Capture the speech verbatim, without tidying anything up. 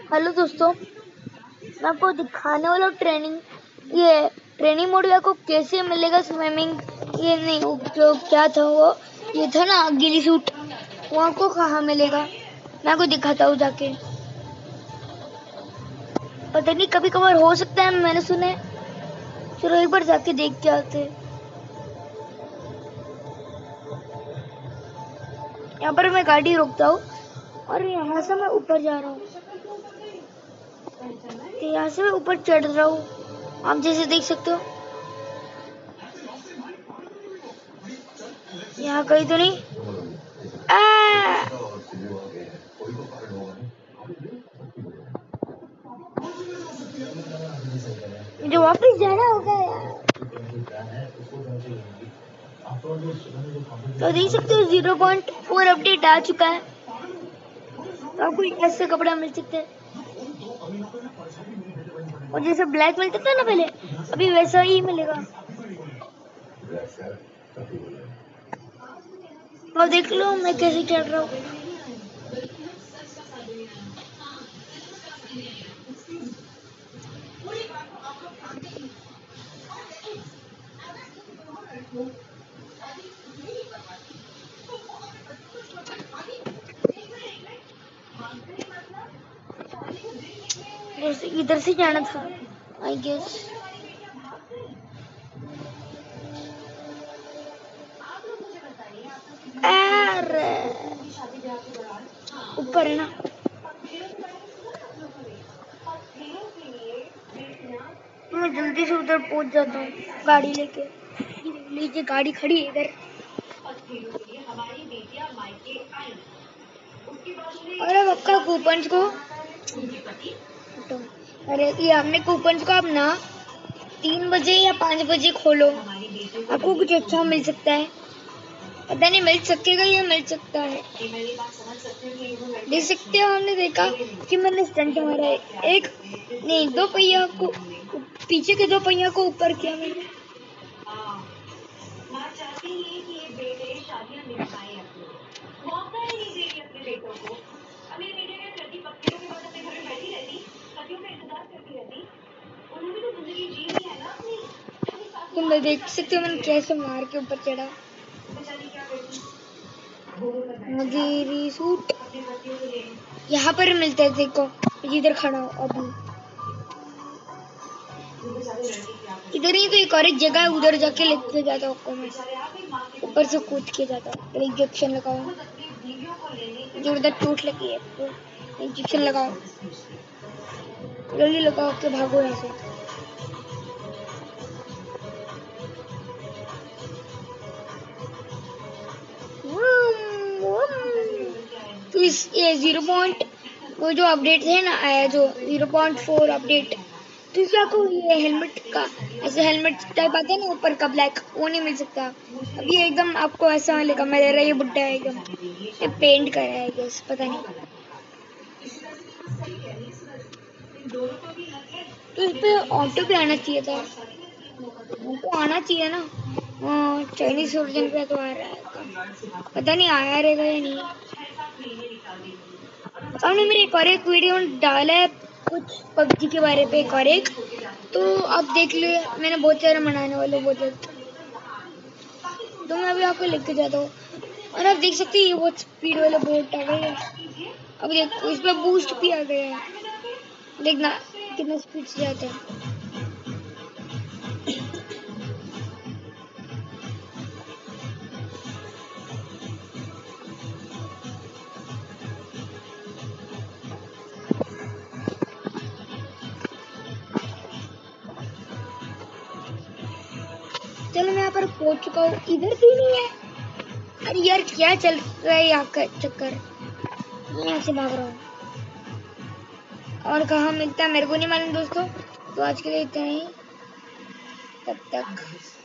Hello दोस्तों, मैं आपको दिखाने वाला हूँ ट्रेनिंग ये ट्रेनिंग मोड को कैसे मिलेगा स्विमिंग। ये नहीं वो जो क्या था वो ये था ना गिली सूट, वो आपको कहाँ मिलेगा मैं आपको दिखाता हूँ जाके। पता नहीं कभी कभार हो सकता है, मैंने सुना है। चलो एक बार जाके देख के आते। यहाँ पर मैं गाड़ी रोकता हूँ और यहाँ से मैं ऊपर जा रहा हूँ, तो यहाँ से मैं ऊपर चढ़ रहा हूँ, आप जैसे देख सकते हो। यहाँ कहीं तो नहीं। आ! मुझे वापस जाना होगा यार। तो देख सकते हो जीरो पॉइंट फोर अपडेट आ चुका है, तो आपको ऐसे कपड़ा मिल सकते हैं और जैसे ब्लैक मिलता था ना पहले, अभी वैसा ही मिलेगा। तो देख लो मैं कैसे चढ़ रहा हूँ। इधर से जाना था आई गेस। अरे ऊपर है ना, मैं जल्दी से उधर पहुंच जाता हूँ गाड़ी लेके। लीजिए गाड़ी खड़ी है इधर। अरे आपका कूपन को अरे ये हमने कूपन को आप ना तीन बजे या पाँच बजे खोलो, आपको कुछ अच्छा मिल सकता है। पता नहीं मिल सकेगा या मिल सकता है। देख सकते हो, हमने देखा कि मैंने स्टंट मारा है। एक नहीं दो पहिया को, पीछे के दो पहिया को ऊपर किया मैंने। तुम देख सकते हो मैंने कैसे मार के ऊपर चढ़ा। गिरी सूट यहाँ पर मिलता है, देखो इधर खड़ा हो अभी। इधर ही तो एक और एक जगह है, उधर जाके लेके जाता हूँ आपको मैं। ऊपर से कूद के जाता हूँ। इंजेक्शन लगाओ, जो उधर चोट लगी है तो इंजेक्शन लगाओ, जल्दी लगाओ के भागो यहाँ से। तो इस ये जीरो पॉइंट वो जो अपडेट है ना आया, जो जीरो पॉइंट फोर अपडेट, तो इससे आपको ये हेलमेट का ऐसे हेलमेट टाइप आता है ना ऊपर का ब्लैक, वो नहीं मिल सकता। अभी एकदम आपको ऐसा मिलेगा। मैं दे रहा ये बुड्ढा है एकदम, ये पेंट कर रहा है गैस, पता नहीं। तो इस पे ऑटो पे आना चाहिए था, उनको आना चाहिए ना। चाइनीज वर्जन पे तो आ रहा है, पता नहीं आया रहेगा या नहीं। हमने मेरे एक और एक वीडियो डाला है कुछ पबजी के बारे पे, एक और एक, तो आप देख लो। मैंने बहुत सारे मनाने वाले बोले, तो मैं अभी आपको लेके जाता हूँ। और आप देख सकते हैं ये बहुत स्पीड वाला बोट आ गया है। अब देखो इस पे बूस्ट भी आ गया है, देखना कितना स्पीड से जाता है। चलो मैं यहाँ पर पहुंच चुका हूँ, इधर भी नहीं है। अरे यार क्या चल रहा है यहाँ का चक्कर, मैं यहाँ से भाग रहा हूँ और कहाँ मिलता है मेरे को नहीं मालूम दोस्तों। तो आज के लिए इतना ही, तब तक